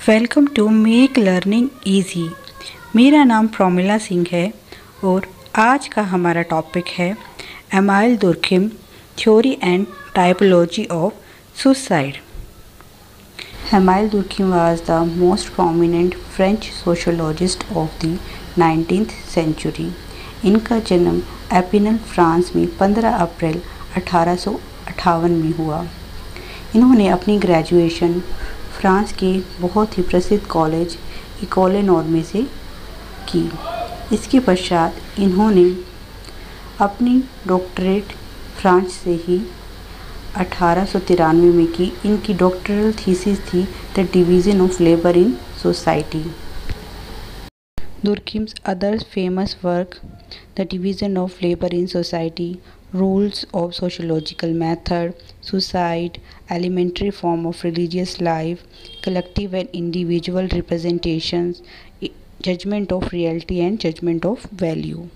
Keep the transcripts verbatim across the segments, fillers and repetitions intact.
Welcome to make learning easy. मेरा नाम प्रोमिला सिंह है और आज का हमारा टॉपिक है Emile Durkheim theory and typology of suicide. Emile Durkheim was the most prominent French sociologist of the nineteenth century. इनका जन्म एपिनल फ्रांस में पंद्रह अप्रैल अठारह सौ अट्ठावन में हुआ। इन्होंने अपनी ग्रेजुएशन फ्रांस के बहुत ही प्रसिद्ध कॉलेज इकोले नॉर्मे से की। इसके पश्चात इन्होंने अपनी डॉक्टरेट फ्रांस से ही अठारह सौ तिरानवे में की। इनकी डॉक्टरल थीसिस थी the division of labour in society. Durkheim's other famous work, The Division of Labor in Society, Rules of Sociological Method, Suicide, Elementary Form of Religious Life, Collective and Individual Representations, Judgment of Reality and Judgment of Value।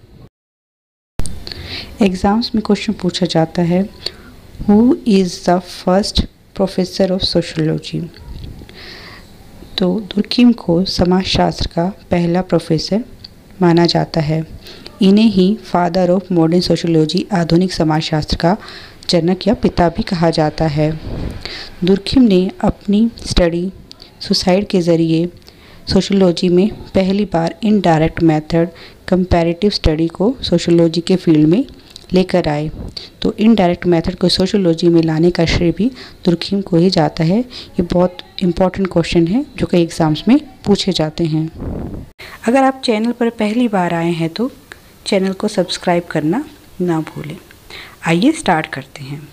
Exams में question पूछा जाता है, Who is the first professor of sociology? तो Durkheim को समाजशास्त्र का पहला professor माना जाता है। इन्हें ही फादर ऑफ मॉडर्न सोशोलॉजी, आधुनिक समाजशास्त्र का जनक या पिता भी कहा जाता है। दुर्खिम ने अपनी स्टडी सुसाइड के ज़रिए सोशोलॉजी में पहली बार इनडायरेक्ट मेथड कंपैरेटिव स्टडी को सोशोलॉजी के फील्ड में लेकर आए। तो इनडायरेक्ट मेथड को सोशोलॉजी में लाने का श्रेय भी दुर्खिम को ही जाता है। ये बहुत इम्पॉर्टेंट क्वेश्चन है जो कई एग्ज़ाम्स में पूछे जाते हैं। अगर आप चैनल पर पहली बार आए हैं तो चैनल को सब्सक्राइब करना ना भूलें। आइए स्टार्ट करते हैं।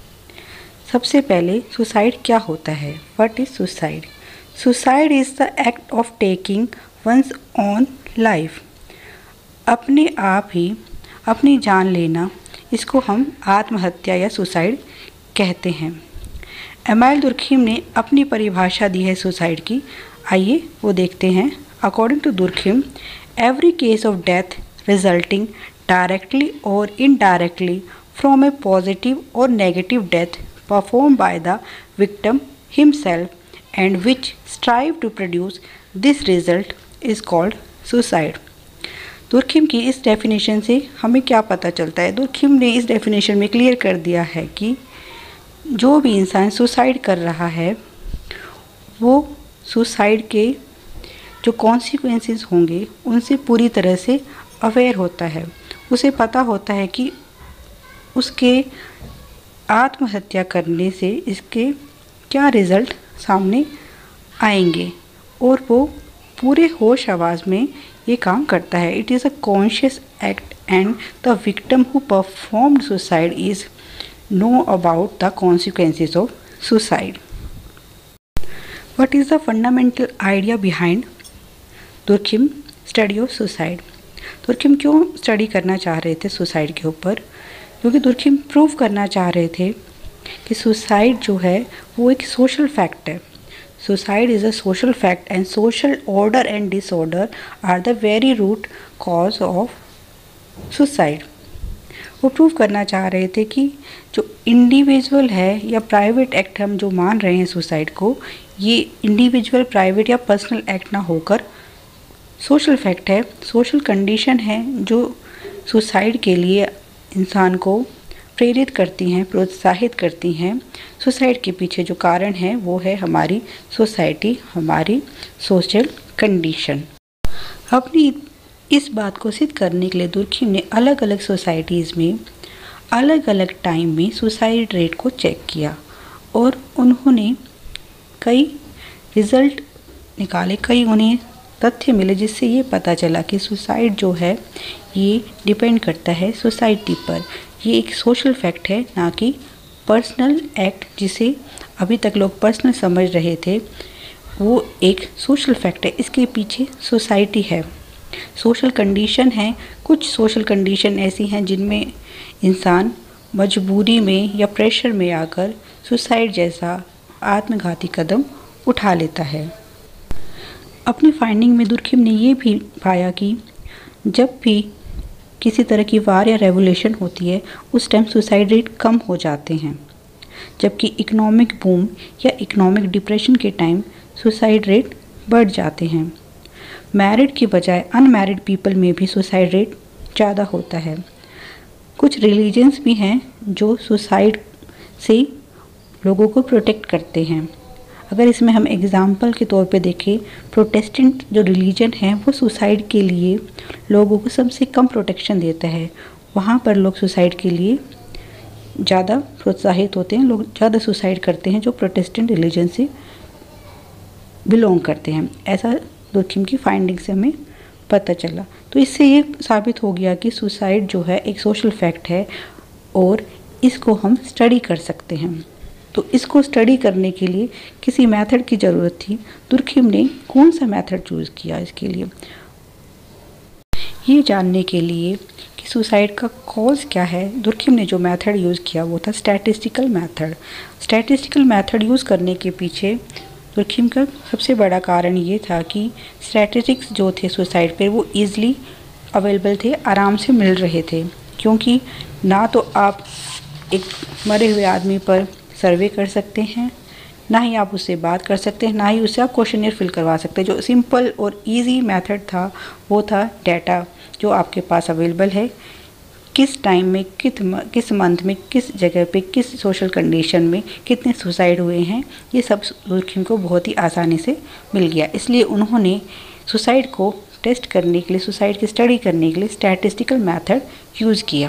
सबसे पहले सुसाइड क्या होता है? What is suicide? Suicide is the act of taking one's own life. अपने आप ही अपनी जान लेना, इसको हम आत्महत्या या सुसाइड कहते हैं। एमाइल दुर्खिम ने अपनी परिभाषा दी है सुसाइड की। आइए वो देखते हैं। According to Durkheim, every case of death resulting directly और इनडायरेक्टली फ्रॉम ए पॉजिटिव और negative death perform by the victim himself and which strive to produce this result is called suicide. Durkheim की इस definition से हमें क्या पता चलता है? दुर्खिम ने इस डेफिनेशन में क्लियर कर दिया है कि जो भी इंसान सुसाइड कर रहा है वो सुसाइड के जो कॉन्सिक्वेंसेस होंगे उनसे पूरी तरह से अवेयर होता है। उसे पता होता है कि उसके आत्महत्या करने से इसके क्या रिज़ल्ट सामने आएंगे और वो पूरे होश आवाज़ में ये काम करता है। It is a conscious act and the victim who performed suicide is know about the consequences of suicide. What is the fundamental idea behind Durkheim study of suicide? Durkheim क्यों स्टडी करना चाह रहे थे सुसाइड के ऊपर? क्योंकि Durkheim prove करना चाह रहे थे कि सुसाइड जो है वो एक सोशल फैक्ट है। Suicide is a social fact and social order and disorder are the very root cause of suicide। वो प्रूव करना चाह रहे थे कि जो इंडिविजुअल है या प्राइवेट एक्ट हम जो मान रहे हैं सुसाइड को, ये इंडिविजुअल प्राइवेट या पर्सनल एक्ट ना होकर सोशल फैक्ट है, सोशल कंडीशन है जो सुसाइड के लिए इंसान को प्रेरित करती हैं, प्रोत्साहित करती हैं। सुसाइड के पीछे जो कारण है वो है हमारी सोसाइटी, हमारी सोशल कंडीशन। अपनी इस बात को सिद्ध करने के लिए दुर्खिम ने अलग अलग सोसाइटीज़ में अलग अलग टाइम में सुसाइड रेट को चेक किया और उन्होंने कई रिज़ल्ट निकाले, कई उन्हें तथ्य मिले जिससे ये पता चला कि सुसाइड जो है ये डिपेंड करता है सोसाइटी पर। ये एक सोशल फैक्ट है, ना कि पर्सनल एक्ट जिसे अभी तक लोग पर्सनल समझ रहे थे। वो एक सोशल फैक्ट है, इसके पीछे सोसाइटी है, सोशल कंडीशन है। कुछ सोशल कंडीशन ऐसी हैं जिनमें इंसान मजबूरी में या प्रेशर में आकर सुसाइड जैसा आत्मघाती कदम उठा लेता है। अपनी फाइंडिंग में दुर्खिम ने ये भी पाया कि जब भी किसी तरह की वार या रेवोल्यूशन होती है उस टाइम सुसाइड रेट कम हो जाते हैं, जबकि इकोनॉमिक बूम या इकोनॉमिक डिप्रेशन के टाइम सुसाइड रेट बढ़ जाते हैं। मैरिड की बजाय अनमैरिड पीपल में भी सुसाइड रेट ज़्यादा होता है। कुछ रिलीजन्स भी हैं जो सुसाइड से लोगों को प्रोटेक्ट करते हैं। अगर इसमें हम एग्ज़ाम्पल के तौर पे देखें, प्रोटेस्टेंट जो रिलीजन है वो सुसाइड के लिए लोगों को सबसे कम प्रोटेक्शन देता है। वहाँ पर लोग सुसाइड के लिए ज़्यादा प्रोत्साहित होते हैं, लोग ज़्यादा सुसाइड करते हैं जो प्रोटेस्टेंट रिलीजन से बिलोंग करते हैं। ऐसा दुर्खिम की फाइंडिंग से हमें पता चला। तो इससे ये साबित हो गया कि सुसाइड जो है एक सोशल फैक्ट है और इसको हम स्टडी कर सकते हैं। तो इसको स्टडी करने के लिए किसी मेथड की ज़रूरत थी। दुर्खिम ने कौन सा मेथड चूज़ किया इसके लिए? ये जानने के लिए कि सुसाइड का कॉज क्या है, दुर्खिम ने जो मेथड यूज़ किया वो था statistical method. Statistical method use करने के पीछे दुर्खिम का सबसे बड़ा कारण ये था कि स्टैटिस्टिक्स जो थे सुसाइड पर वो ईज़िली अवेलेबल थे, आराम से मिल रहे थे। क्योंकि ना तो आप एक मरे हुए आदमी पर सर्वे कर सकते हैं, ना ही आप उससे बात कर सकते हैं, ना ही उससे आप क्वेश्चनियर फिल करवा सकते हैं। जो सिंपल और इजी मेथड था वो था डाटा जो आपके पास अवेलेबल है, किस टाइम में, किस किस मंथ में, किस जगह पे, किस सोशल कंडीशन में कितने सुसाइड हुए हैं, ये सब दुर्खिम को बहुत ही आसानी से मिल गया। इसलिए उन्होंने सुसाइड को टेस्ट करने के लिए, सुसाइड की स्टडी करने के लिए स्टैटिस्टिकल मेथड यूज़ किया।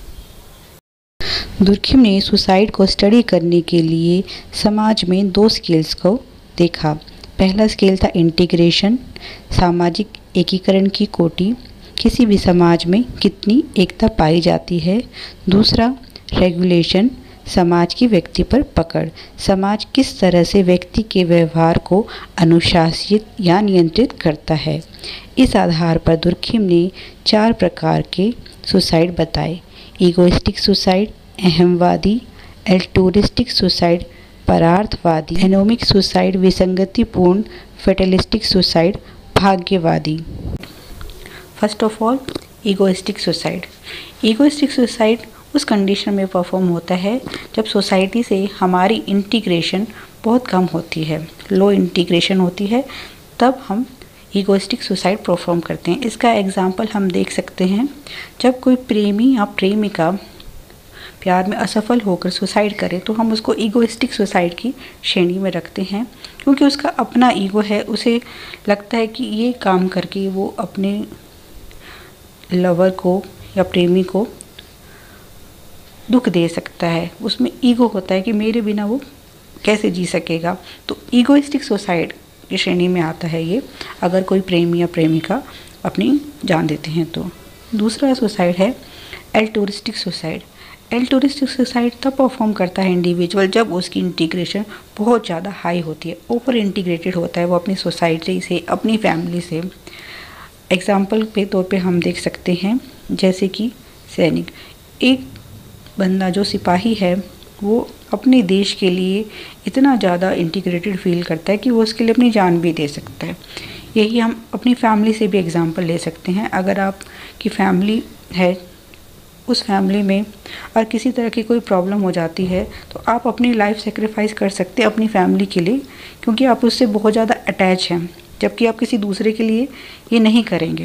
दुर्खिम ने सुसाइड को स्टडी करने के लिए समाज में दो स्केल्स को देखा। पहला स्केल था इंटीग्रेशन, सामाजिक एकीकरण की कोटि, किसी भी समाज में कितनी एकता पाई जाती है। दूसरा रेगुलेशन, समाज की व्यक्ति पर पकड़, समाज किस तरह से व्यक्ति के व्यवहार को अनुशासित या नियंत्रित करता है। इस आधार पर दुर्खिम ने चार प्रकार के सुसाइड बताए: ईगोइस्टिक सुसाइड, अहमवादी, एल्टूरिस्टिक सुसाइड, परार्थवादी, एनोमिक सुसाइड, विसंगतिपूर्ण, फेटलिस्टिक सुसाइड, भाग्यवादी। First of all egoistic suicide. Egoistic suicide उस कंडीशन में परफॉर्म होता है जब सोसाइटी से हमारी इंटीग्रेशन बहुत कम होती है, लो इंटीग्रेशन होती है, तब हम ईगोइस्टिक सुसाइड परफॉर्म करते हैं। इसका एग्जांपल हम देख सकते हैं, जब कोई प्रेमी या प्रेमिका प्यार में असफल होकर सुसाइड करे तो हम उसको ईगोइस्टिक सुसाइड की श्रेणी में रखते हैं, क्योंकि उसका अपना ईगो है। उसे लगता है कि ये काम करके वो अपने लवर को या प्रेमी को दुख दे सकता है। उसमें ईगो होता है कि मेरे बिना वो कैसे जी सकेगा। तो ईगोइस्टिक सुसाइड की श्रेणी में आता है ये, अगर कोई प्रेमी या प्रेमिका अपनी जान देते हैं तो। दूसरा सुसाइड है एल्टूरिस्टिक सुसाइड। एल्टूरिस्टिक सुसाइड तब परफॉर्म करता है इंडिविजुअल जब उसकी इंटीग्रेशन बहुत ज़्यादा हाई होती है, ओवर इंटीग्रेटेड होता है वो अपनी सोसाइटी से, अपनी फैमिली से। एग्जाम्पल पे तौर पे हम देख सकते हैं, जैसे कि सैनिक, एक बंदा जो सिपाही है वो अपने देश के लिए इतना ज़्यादा इंटीग्रेटेड फील करता है कि वो उसके लिए अपनी जान भी दे सकता है। यही हम अपनी फैमिली से भी एग्जांपल ले सकते हैं। अगर आपकी फैमिली है, उस फैमिली में और किसी तरह की कोई प्रॉब्लम हो जाती है तो आप अपनी लाइफ सेक्रीफाइस कर सकते हैं अपनी फैमिली के लिए, क्योंकि आप उससे बहुत ज़्यादा अटैच हैं, जबकि आप किसी दूसरे के लिए ये नहीं करेंगे।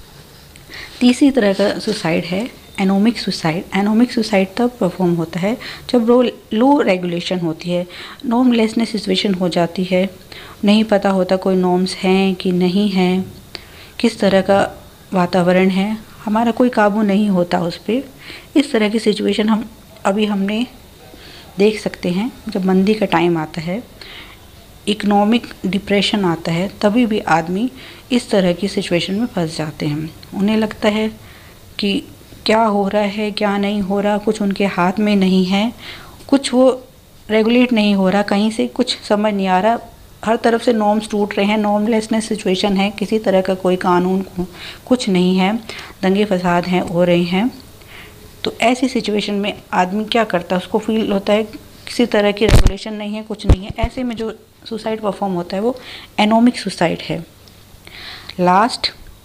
तीसरी तरह का सुसाइड है एनोमिक सुसाइड। एनोमिक सुसाइड तब परफॉर्म होता है जब रो लो रेगुलेशन होती है, नॉर्मलेसनेस सिचुएशन हो जाती है, नहीं पता होता कोई नॉर्म्स हैं कि नहीं हैं, किस तरह का वातावरण है, हमारा कोई काबू नहीं होता उस पर। इस तरह की सिचुएशन हम अभी हमने देख सकते हैं। जब मंदी का टाइम आता है, इकोनॉमिक डिप्रेशन आता है, तभी भी आदमी इस तरह की सिचुएशन में फंस जाते हैं। उन्हें लगता है कि क्या हो रहा है, क्या नहीं हो रहा, कुछ उनके हाथ में नहीं है, कुछ वो रेगुलेट नहीं हो रहा, कहीं से कुछ समझ नहीं आ रहा, हर तरफ से नॉर्म्स टूट रहे हैं, नॉर्मलेसनेस सिचुएशन है, किसी तरह का कोई कानून कुछ नहीं है, दंगे फसाद हैं हो रहे हैं। तो ऐसी सिचुएशन में आदमी क्या करता है, उसको फील होता है किसी तरह की रेगुलेशन नहीं है, कुछ नहीं है। ऐसे में जो सुसाइड परफॉर्म होता है वो एनोमिक सुसाइड है। लास्ट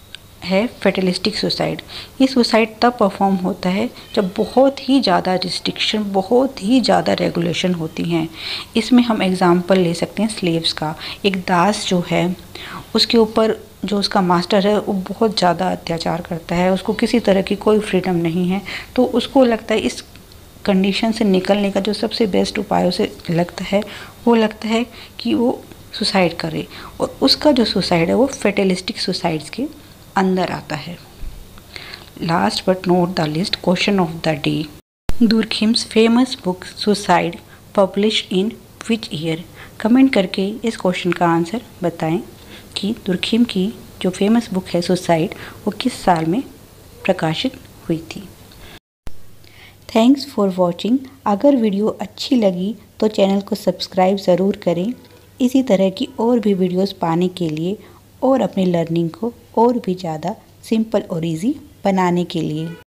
है फेटलिस्टिक सुसाइड। ये सुसाइड तब परफॉर्म होता है जब बहुत ही ज़्यादा रिस्ट्रिक्शन, बहुत ही ज़्यादा रेगुलेशन होती हैं। इसमें हम एग्जांपल ले सकते हैं स्लेव्स का। एक दास जो है उसके ऊपर जो उसका मास्टर है वो बहुत ज़्यादा अत्याचार करता है, उसको किसी तरह की कोई फ्रीडम नहीं है। तो उसको लगता है इस कंडीशन से निकलने का जो सबसे बेस्ट उपाय उसे लगता है वो लगता है कि वो सुसाइड करे, और उसका जो सुसाइड है वो फेटलिस्टिक सुसाइड्स के अंदर आता है। Last but not the least, question of the day. Durkheim's famous book suicide published in which year? Comment करके इस क्वेश्चन का आंसर बताएं कि दुर्खिम की जो फेमस बुक है सुसाइड वो किस साल में प्रकाशित हुई थी। Thanks for watching. अगर वीडियो अच्छी लगी तो चैनल को सब्सक्राइब ज़रूर करें। इसी तरह की और भी वीडियोस पाने के लिए और अपनी लर्निंग को और भी ज़्यादा सिंपल और इजी बनाने के लिए।